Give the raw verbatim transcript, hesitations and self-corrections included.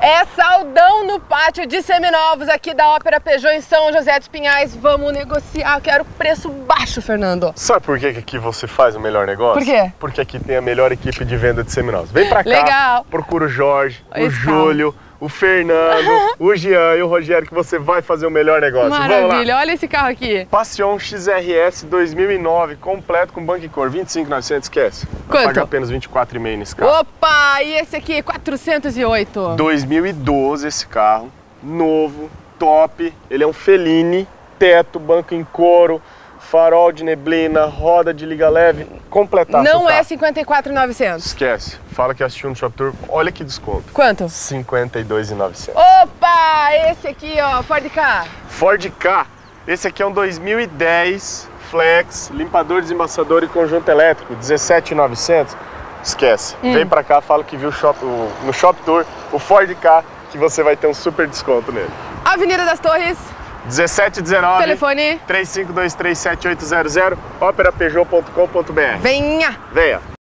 É saldão no pátio de seminovos aqui da Ópera Peugeot em São José dos Pinhais. Vamos negociar, eu quero preço baixo, Fernando. Sabe por que que aqui você faz o melhor negócio? Por quê? Porque aqui tem a melhor equipe de venda de seminovos. Vem pra cá, Legal. procura o Jorge, Esse o Júlio, o Fernando, o Jean e o Rogério que você vai fazer o melhor negócio. Maravilha, olha esse carro aqui. Passion X R S dois mil e nove, completo com banco e cor, vinte e cinco mil e novecentos, esquece. Vai Quanto? pagar apenas vinte e quatro mil e meio nesse carro. Opa, e esse aqui, quatrocentos e oito. dois mil e doze esse carro, novo, top, ele é um Fellini, teto, banco em couro, farol de neblina, roda de liga leve, completaço. Não é carro. cinquenta e quatro mil e novecentos. Esquece, fala que assistiu no Shop Tour, olha que desconto. Quanto? cinquenta e dois mil e novecentos. Opa, esse aqui, ó, Ford Ka. Ford Ka, esse aqui é um dois mil e dez Flex, limpador, desembaçador e conjunto elétrico, dezessete mil e novecentos. Esquece, Hum. vem pra cá, fala que viu shop, o, no Shop Tour o Ford Ka, que você vai ter um super desconto nele. Avenida das Torres. dezessete dezenove, Telefone. três cinco dois três sete oito zero zero, ópera peugeot ponto com ponto br. Venha. Venha!